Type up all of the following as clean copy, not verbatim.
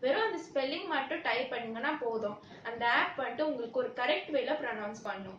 வெறும் அந்த ஸ்பெல்லிங் மட்டும் டைப் பண்ணீங்கன்னா போதும். அந்த ஆப் வந்துட்டு உங்களுக்கு ஒரு கரெக்ட் வேல ப்ரொனவுன்ஸ் பண்ணும்.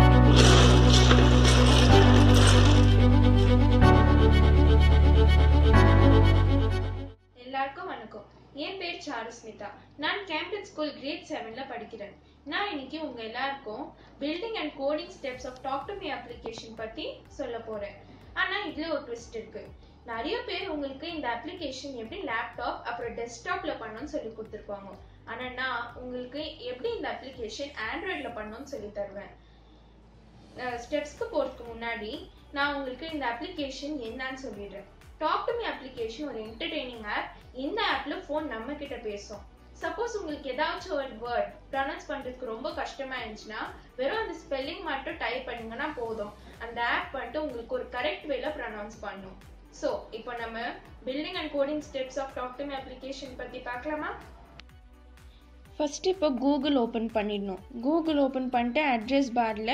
எல்லாருக்கும் வணக்கம். என் பேர் சாருஸ்மிதா. நான் கேம்படன் ஸ்கூல் கிரேட் 7ல படிக்கிறேன். நான் இன்னைக்கு உங்க எல்லாருக்கும் building and coding steps of talk to me application பத்தி சொல்ல போறேன். ஆனா இதுல ஒரு ட்விஸ்ட் இருக்கு. நிறைய பேர் உங்களுக்கு இந்த அப்ளிகேஷன் எப்படி லேப்டாப் அப்புறம் டெஸ்க்டாப்ல பண்ணணும்னு சொல்லி கொடுத்துருப்பாங்க. ஆனா நான் உங்களுக்கு எப்படி இந்த அப்ளிகேஷன் ஆண்ட்ராய்ட்ல பண்ணணும்னு சொல்லி தருவேன். ஸ்டெப்ஸ்க்கு போறதுக்கு முன்னாடி நான் உங்களுக்கு இந்த அப்ளிகேஷன் என்னன்னு சொல்லிடுறேன். டாக் டு மீ அப்ளிகேஷன் ஒரு என்டர்டெய்னிங் ஆப். இந்த ஆப்ல போன் நம்ம கிட்ட பேசும். சப்போஸ் உங்களுக்கு ஏதாச்சும் ஒரு வேர்ட் ப்ரொனவுன்ஸ் பண்றதுக்கு ரொம்ப கஷ்டமா இருந்துச்சுன்னா வெறும் அந்த ஸ்பெல்லிங் மட்டும் டைப் பண்ணீங்கன்னா போதும். அந்த ஆப் வந்துட்டு உங்களுக்கு ஒரு கரெக்ட் வேல ப்ரொனவுன்ஸ் பண்ணும். சோ இப்போ நம்ம building and coding steps of talk to me application பத்தி பார்க்கலாமா? ஃபர்ஸ்ட் இப்போ கூகுள் ஓப்பன் பண்ணிடணும். கூகுள் ஓப்பன் பண்ணிட்டு அட்ரஸ் பார்ல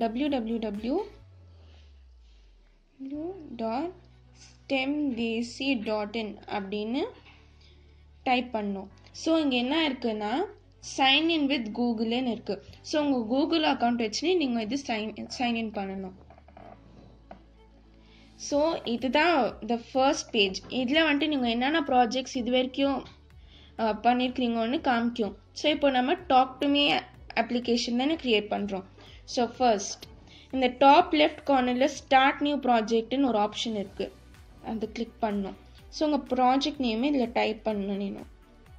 www.stemdc.in அப்படின்னு டைப் பண்ணணும். ஸோ இங்கே என்ன இருக்குன்னா சைன் இன் வித் கூகுள்னு இருக்கு. ஸோ உங்கள் கூகுள் அக்கௌண்ட் வச்சு நீங்கள் இது சைன் இன் பண்ணணும். ஸோ இதுதான் த ஃபர்ஸ்ட் பேஜ். இதில் வந்துட்டு நீங்கள் என்னென்ன ப்ராஜெக்ட்ஸ் இது வரைக்கும் பண்ணியிருக்கிறீங்கன்னு காமிக்கும். ஸோ இப்போ நம்ம டாக் டு மீ அப்ளிகேஷன் தானே க்ரியேட் பண்ணுறோம். ஸோ ஃபர்ஸ்ட் இந்த டாப் லெஃப்ட் கார்னரில் ஸ்டார்ட் நியூ ப்ராஜெக்ட்னு ஒரு ஆப்ஷன் இருக்குது. அது கிளிக் பண்ணணும். ஸோ உங்கள் ப்ராஜெக்ட் நேமே இதில் டைப் பண்ணணும். நீனும்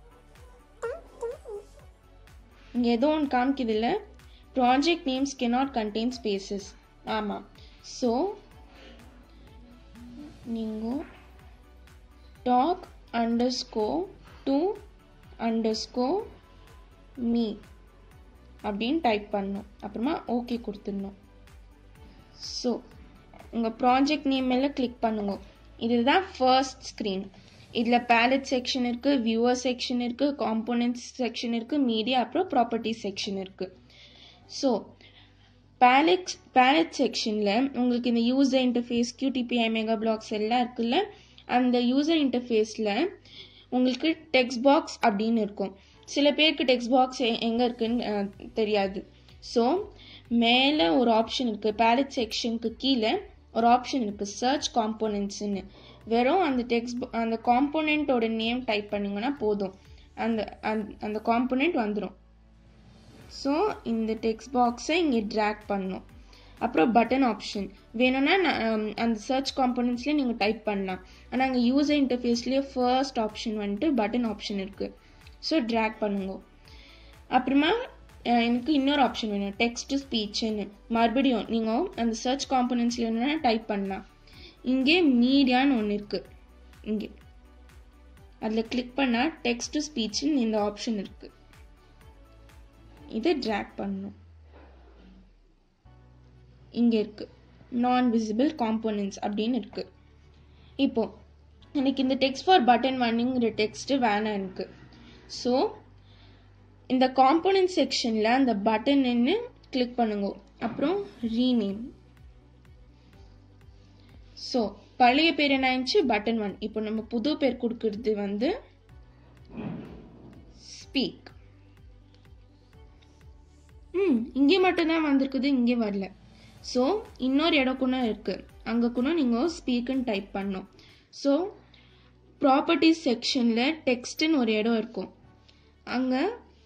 இங்கே ஏதோ ஒன்று காமிக்குது இல்லை, project names cannot contain spaces. ஆமாம். ஸோ நீங்கள் டாக் _to_me அப்படின்னு டைப் பண்ணணும். அப்புறமா ஓகே கொடுத்துடணும். ஸோ உங்கள் ப்ராஜெக்ட் நேம் மேலே கிளிக் பண்ணுங்க. இதுதான் ஃபர்ஸ்ட் ஸ்க்ரீன். இதில் பேலட் செக்ஷன் இருக்குது, வியூவர் செக்ஷன் இருக்குது, காம்போனன்ட்ஸ் செக்ஷன் இருக்குது, மீடியா, அப்புறம் ப்ராப்பர்ட்டிஸ் செக்ஷன் இருக்குது. ஸோ பேலட் செக்ஷனில் உங்களுக்கு இந்த user interface, QTPI, mega blocks எல்லாம் இருக்குல்ல, அந்த யூசர் இன்டர்ஃபேஸில் உங்களுக்கு டெக்ஸ்ட் பாக்ஸ் அப்படின்னு இருக்கும். சில பேருக்கு டெக்ஸ்ட் பாக்ஸ் எங்கே இருக்குன்னு தெரியாது. ஸோ மேலே ஒரு ஆப்ஷன் இருக்குது, பேலட் செக்ஷனுக்கு கீழே ஒரு ஆப்ஷன் இருக்குது, சர்ச் காம்போனன்ட்ஸ்ன்னு. வெறும் அந்த காம்போனண்ட்டோட நேம் டைப் பண்ணிங்கன்னா போதும், அந்த காம்போனண்ட் வந்துடும். ஸோ இந்த டெக்ஸ்ட் பாக்ஸை இங்கே ட்ராக் பண்ணணும். அப்புறம் பட்டன் ஆப்ஷன் வேணும்னா அந்த சர்ச் காம்போனன்ட்ஸ்லேயே நீங்கள் டைப் பண்ணலாம். ஆனால் அங்கே யூசர் இன்டர்ஃபேஸ்லேயே ஃபர்ஸ்ட் ஆப்ஷன் வந்துட்டு பட்டன் ஆப்ஷன் இருக்குது. ஸோ ட்ராக் பண்ணுங்க. அப்புறமா எனக்கு இன்னொரு ஆப்ஷன் வேணும், டெக்ஸ்ட் டு ஸ்பீச்சுன்னு. மறுபடியும் நீங்கள் அந்த சர்ச் காம்போனன்ட்ஸில் வேணும்னா டைப் பண்ணலாம். இங்கே மீடியான்னு ஒன்று இருக்குது. இங்கே அதில் கிளிக் பண்ணால் டெக்ஸ்ட் டு ஸ்பீச்சுன்னு இந்த ஆப்ஷன் இருக்குது. இதை ட்ராக் பண்ணணும். இங்கே இருக்குது நான் விசிபிள் காம்போனன்ட்ஸ் அப்படின்னு இருக்குது. இப்போ எனக்கு இந்த டெக்ஸ்ட் ஃபார் பட்டன் ஒன்னுங்கிற டெக்ஸ்ட்டு வேணாம் எனக்கு. ஸோ இந்த காம்போனன்ட் செக்ஷனில் அந்த பட்டன்னு கிளிக் பண்ணுங்க. அப்புறம் ரீநேம். ஸோ பழைய பேர் என்ன ஆயிடுச்சு, பட்டன் 1. இப்போ நம்ம புது பேர் கொடுக்கறது வந்து ஸ்பீக். இங்கே மட்டும்தான் வந்திருக்குது, இங்கே வரல. ஸோ இன்னொரு இடம் கூட இருக்குது, அங்கே கூட நீங்கள் ஸ்பீக்குன்னு டைப் பண்ணணும். ஸோ ப்ராப்பர்ட்டிஸ் செக்ஷனில் டெக்ஸ்ட்டுன்னு ஒரு இடம் இருக்கும், அங்கே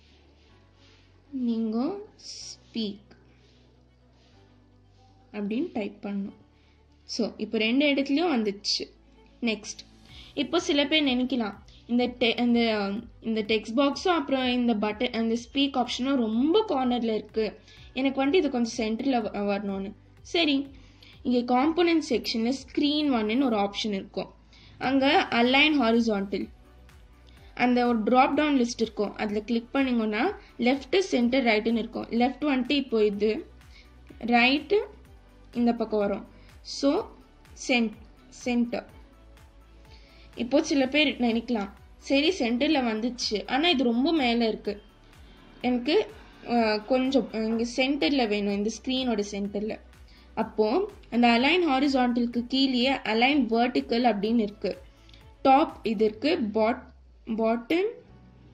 நீங்கள் ஸ்பீக் அப்படின்னு டைப் பண்ணணும். ஸோ இப்போ ரெண்டு இடத்துலையும் வந்துடுச்சு. நெக்ஸ்ட், இப்போ சில பேர் நினைக்கலாம் இந்த டெக்ஸ்ட் பாக்ஸும் அப்புறம் இந்த பட்டன் அந்த ஸ்பீக் ஆப்ஷனும் ரொம்ப கார்னரில் இருக்குது, எனக்கு வந்துட்டு இது கொஞ்சம் சென்டரில் வரணும்னு. சரி, இங்கே காம்போனன்ட் செக்ஷனில் ஸ்க்ரீன் 1ன்னு ஒரு ஆப்ஷன் இருக்கும். அங்கே அலைன் ஹாரிசான்டல் அந்த ஒரு ட்ராப் டவுன் லிஸ்ட் இருக்கும். அதில் கிளிக் பண்ணிங்கன்னா லெஃப்ட், சென்டர், ரைட்டுன்னு இருக்கும். லெஃப்ட் வந்துட்டு இப்போ இது, ரைட்டு இந்த பக்கம் வரும். So centre. இப்போ சில பேர் நினைக்கலாம், சரி சென்டரில் வந்துச்சு, ஆனால் இது ரொம்ப மேலே இருக்குது, எனக்கு கொஞ்சம் இங்கே சென்டரில் வேணும், இந்த ஸ்க்ரீனோட சென்டரில். அப்போது அந்த அலைன் ஹாரிசான்டலுக்கு கீழே அலைன் வெர்டிக்கல் அப்படின்னு இருக்குது. டாப் இது இருக்குது, பாட்டம்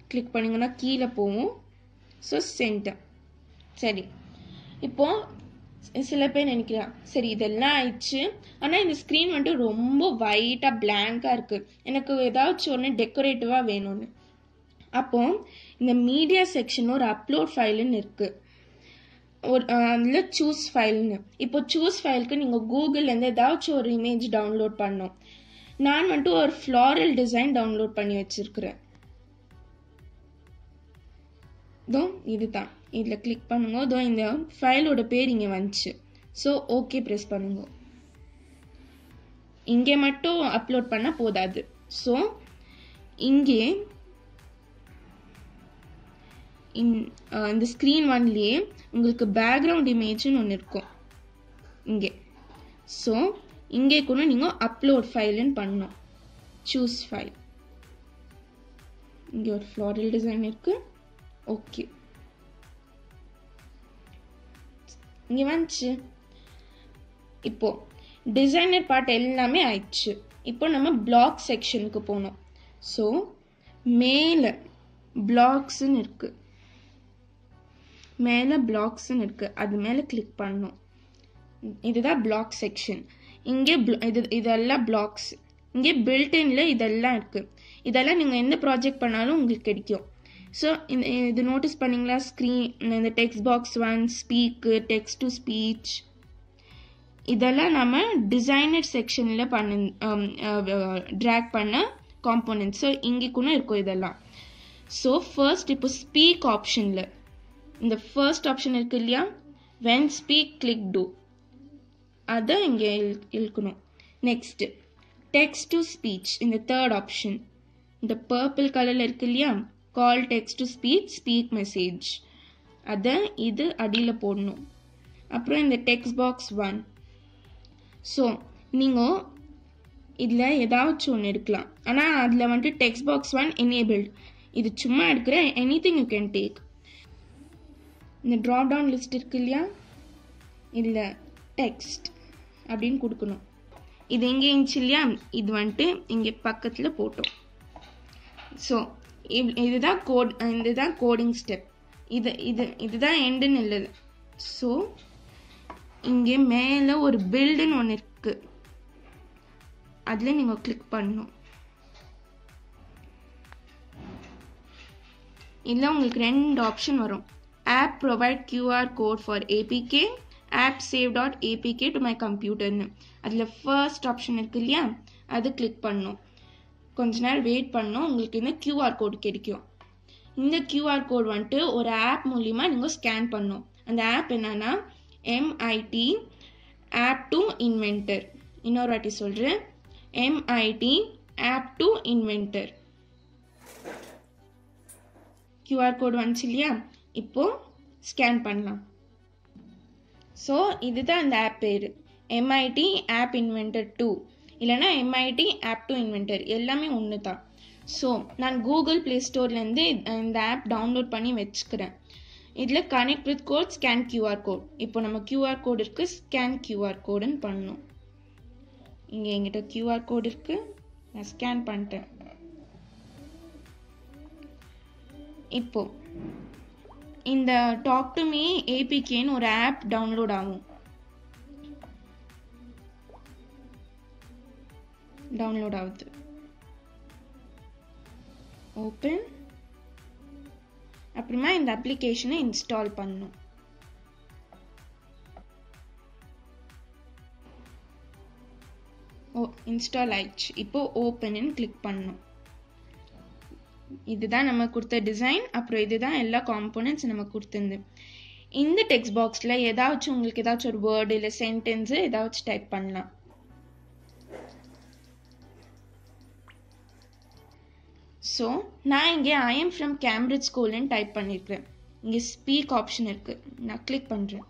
கிளிக் பண்ணிங்கன்னா கீழே போகும். So centre. சரி, இப்போது சில பேர் நினைக்கிறான் சரி இதெல்லாம் ஆயிடுச்சு, ஆனால் இந்த ஸ்க்ரீன் வந்துட்டு ரொம்ப ஒயிட்டாக பிளாங்காக இருக்குது, எனக்கு ஏதாச்சும் ஒன்று டெக்கரேட்டிவாக வேணும்னு. அப்போது இந்த மீடியா செக்ஷன் ஒரு அப்லோட் ஃபைலுன்னு இருக்குது, ஒரு அதில் சூஸ் ஃபைல்னு. இப்போ சூஸ் ஃபைலுக்கு நீங்கள் கூகுள்லேருந்து ஏதாச்சும் ஒரு இமேஜ் டவுன்லோட் பண்ணோம். நான் வந்துட்டு ஒரு ஃப்ளாரல் டிசைன் டவுன்லோட் பண்ணி வச்சுருக்கிறேன். இதோ இதுதான், இதில் கிளிக் பண்ணுங்க. இதோ இந்த ஃபைலோட பேர் இங்கே வந்துச்சு. ஸோ ஓகே ப்ரெஸ் பண்ணுங்க. இங்கே மட்டும் அப்லோட் பண்ணால் போதாது. ஸோ இங்கே இந்த ஸ்க்ரீன் ஒன்லேயே உங்களுக்கு பேக்ரவுண்ட் இமேஜ்னு ஒன்று இருக்கும் இங்கே. ஸோ இங்கே கூட நீங்கள் அப்லோட் ஃபைலுன்னு பண்ணணும். Choose file. இங்கே ஒரு ஃப்ளாரல் டிசைன் இருக்கு. ஓகே, இங்கே வந்துச்சு. இப்போ டிசைனர் பார்ட் எல்லாமே ஆயிடுச்சு. இப்போ நம்ம பிளாக் செக்ஷனுக்கு போகணும். ஸோ மேலே பிளாக்ஸ்ன்னு இருக்கு, மேலே பிளாக்ஸ்ன்னு இருக்கு, அது மேலே கிளிக் பண்ணணும். இதுதான் பிளாக் செக்ஷன். இங்கே இதெல்லாம் பிளாக்ஸ். இங்கே பில்டின்ல இதெல்லாம் இருக்கு. இதெல்லாம் நீங்கள் எந்த ப்ராஜெக்ட் பண்ணாலும் உங்களுக்கு கிடைக்கும். ஸோ இது நோட்டீஸ் பண்ணிங்களா? ஸ்க்ரீன், இந்த text box 1, speak, text to speech, இதெல்லாம் நம்ம டிசைனர் செக்ஷனில் ட்ராக் பண்ண காம்போனன்ட்ஸ். ஸோ இங்கே கூட இருக்கும் இதெல்லாம். ஸோ ஃபர்ஸ்ட் இப்போ ஸ்பீக் ஆப்ஷனில் இந்த ஃபர்ஸ்ட் ஆப்ஷன் இருக்கு இல்லையா, when speak click do, அதை இங்கே இழுக்கணும். நெக்ஸ்ட் டெக்ஸ்ட் டு ஸ்பீச், இந்த தேர்ட் ஆப்ஷன் இந்த பர்பிள் கலரில் இருக்கு இல்லையா, call text to speech speak message, அதை இது அடியில் போடணும். அப்புறம் இந்த டெக்ஸ்ட் பாக்ஸ் 1. ஸோ நீங்கள் இதில் ஏதாச்சும் ஒன்று எடுக்கலாம், ஆனால் அதில் வந்துட்டு டெக்ஸ்ட் பாக்ஸ் 1 எனேபிள்டு. இது சும்மா எடுக்கிற எனிதிங் யூ கேன் டேக். இந்த ட்ராப் டவுன் லிஸ்ட் இருக்கு இல்லையா, இதில் டெக்ஸ்ட் அப்படின்னு கொடுக்கணும். இது எங்கே இருந்துச்சு இல்லையா, இது வந்துட்டு இங்கே பக்கத்தில் போட்டோம். ஸோ இதுதான் கோடிங் ஸ்டெப். இதுதான் எண்டுன்னு இல்லை. ஸோ இங்கே மேலே ஒரு பில்டுன்னு ஒன்று இருக்கு, அதில் நீங்கள் கிளிக் பண்ணணும். இதில் உங்களுக்கு 2 ஆப்ஷன் வரும். app provide QR code for APK, app save.apk to my computer னு. அதில் ஃபர்ஸ்ட் ஆப்ஷன் இருக்கு இல்லையா, அது கிளிக் பண்ணணும். கொஞ்ச நேரம் வெயிட் பண்ணணும், உங்களுக்கு இந்த QR கோட் கிடைக்கும். இந்த QR கோட் வந்துட்டு ஒரு ஆப் மூலிமா நீங்கள் ஸ்கேன் பண்ணணும். அந்த ஆப் என்னன்னா MIT ஆப் டு இன்வென்டர். இன்னொரு வாட்டி சொல்கிறேன், MIT app to inventor. QR code வந்துச்சு இல்லையா, இப்போ ஸ்கேன் பண்ணலாம். ஸோ இதுதான் அந்த ஆப் பேர், MIT ஆப் இன்வென்டர் 2, இல்லைனா MIT ஆப் டு இன்வென்டர், எல்லாமே ஒன்று தான். ஸோ நான் கூகுள் ப்ளே ஸ்டோர்லேருந்து இந்த ஆப் டவுன்லோட் பண்ணி வச்சுக்கிறேன். இதில் connect with code, scan QR code. இப்போ நம்ம QR கோட் இருக்குது, ஸ்கேன் QR கோடுன்னு பண்ணணும். இங்கே எங்கிட்ட QR கோட் இருக்குது, நான் ஸ்கேன் பண்ணிட்டேன். இப்போ இந்த டாக் டு மீ APKன்னு ஒரு ஆப் டவுன்லோட் ஆகும். டவுன்லோட் ஆகுது. ஓப்பன். அப்புறமா இந்த அப்ளிகேஷனை இன்ஸ்டால் பண்ணணும். இன்ஸ்டால் ஆயிடுச்சு. இப்போ ஓப்பன்னு கிளிக் பண்ணணும். இதுதான் நம்ம கொடுத்த டிசைன். அப்புறம் இதுதான் எல்லா காம்போனன்ட்ஸ் நம்ம கொடுத்துருந்து. இந்த டெக்ஸ்ட் பாக்ஸில் ஏதாச்சும் உங்களுக்கு ஏதாச்சும் ஒரு வேர்டு இல்லை சென்டென்ஸு ஏதாச்சும் டைப் பண்ணலாம். ஸோ நான் இங்கே ஐ எம் ஃப்ரம் கேம்பிரிட்ஜ் ஸ்கூல்னு டைப் பண்ணியிருக்கிறேன். இங்கே ஸ்பீக் ஆப்ஷன் இருக்கு, நான் கிளிக் பண்ணுறேன்.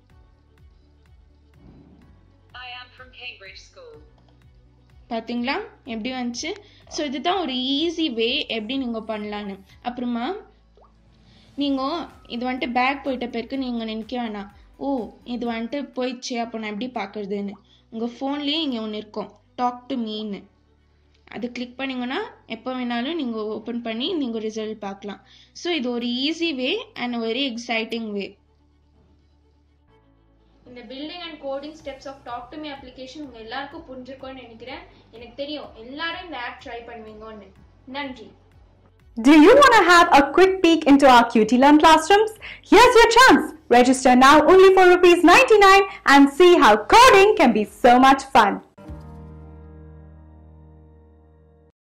பார்த்தீங்களா எப்படி வந்துச்சு? ஸோ இதுதான் ஒரு ஈஸி வே எப்படி நீங்கள் பண்ணலான்னு. அப்புறமா நீங்கள் இது வந்துட்டு பேக் போயிட்ட பிறகு நீங்கள் நினைக்க வேணாம், ஓ இது வந்துட்டு போயிடுச்சு அப்போ நான் எப்படி பார்க்குறதுன்னு. உங்கள் ஃபோன்லேயே இங்கே ஒன்று இருக்கும், டாக் டு மீன்னு. அது கிளிக் பண்ணிங்கன்னா எப்போ வேணாலும் நீங்கள் ஓப்பன் பண்ணி நீங்கள் ரிசல்ட் பார்க்கலாம். ஸோ இது ஒரு easy way and very exciting way. இந்த building and coding steps of talk to me application உங்க எல்லாருக்கும் புரிஞ்சிருக்கும்னு நினைக்கிறேன். எனக்கு தெரியும் எல்லாரும் இந்த ஆப் ட்ரை பண்ணுவீங்கன்னு. நன்றி. Do you want to have a quick peek into our QT Learn classrooms? Here's your chance. Register now only for ₹99 and see how coding can be so much fun.